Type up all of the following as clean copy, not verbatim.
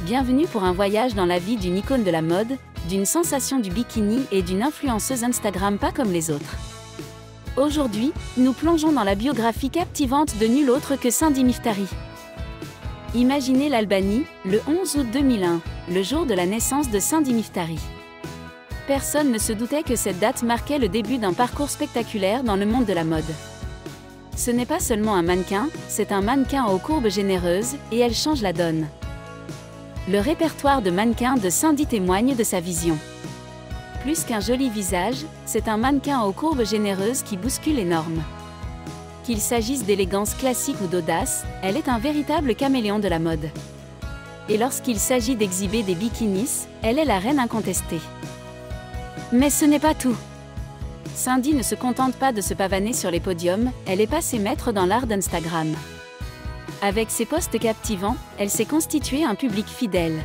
Bienvenue pour un voyage dans la vie d'une icône de la mode, d'une sensation du bikini et d'une influenceuse Instagram pas comme les autres. Aujourd'hui, nous plongeons dans la biographie captivante de nul autre que Cindy Miftari. Imaginez l'Albanie, le 11 août 2001, le jour de la naissance de Cindy Miftari. Personne ne se doutait que cette date marquait le début d'un parcours spectaculaire dans le monde de la mode. Ce n'est pas seulement un mannequin, c'est un mannequin aux courbes généreuses, et elle change la donne. Le répertoire de mannequins de Cindy témoigne de sa vision. Plus qu'un joli visage, c'est un mannequin aux courbes généreuses qui bouscule les normes. Qu'il s'agisse d'élégance classique ou d'audace, elle est un véritable caméléon de la mode. Et lorsqu'il s'agit d'exhiber des bikinis, elle est la reine incontestée. Mais ce n'est pas tout. Cindy ne se contente pas de se pavaner sur les podiums, elle est passée maître dans l'art d'Instagram. Avec ses posts captivants, elle s'est constituée un public fidèle.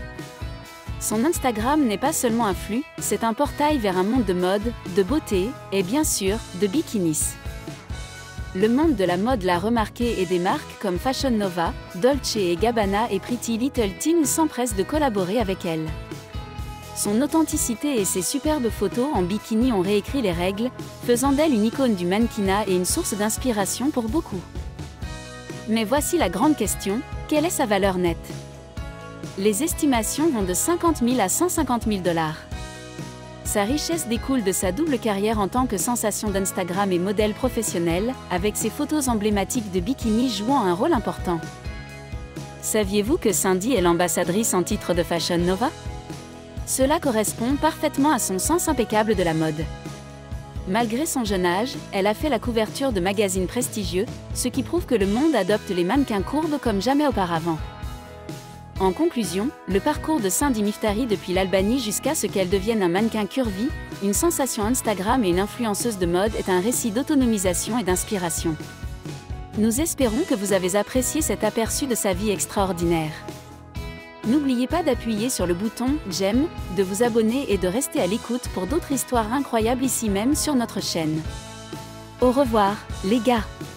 Son Instagram n'est pas seulement un flux, c'est un portail vers un monde de mode, de beauté, et bien sûr, de bikinis. Le monde de la mode l'a remarquée et des marques comme Fashion Nova, Dolce & Gabbana et Pretty Little Thing s'empressent de collaborer avec elle. Son authenticité et ses superbes photos en bikini ont réécrit les règles, faisant d'elle une icône du mannequinat et une source d'inspiration pour beaucoup. Mais voici la grande question, quelle est sa valeur nette? Les estimations vont de 50 000 à 150 000 $. Sa richesse découle de sa double carrière en tant que sensation d'Instagram et modèle professionnel, avec ses photos emblématiques de bikini jouant un rôle important. Saviez-vous que Cindy est l'ambassadrice en titre de Fashion Nova? Cela correspond parfaitement à son sens impeccable de la mode. Malgré son jeune âge, elle a fait la couverture de magazines prestigieux, ce qui prouve que le monde adopte les mannequins courbes comme jamais auparavant. En conclusion, le parcours de Cindy Miftari depuis l'Albanie jusqu'à ce qu'elle devienne un mannequin curvy, une sensation Instagram et une influenceuse de mode est un récit d'autonomisation et d'inspiration. Nous espérons que vous avez apprécié cet aperçu de sa vie extraordinaire. N'oubliez pas d'appuyer sur le bouton « J'aime », de vous abonner et de rester à l'écoute pour d'autres histoires incroyables ici même sur notre chaîne. Au revoir, les gars!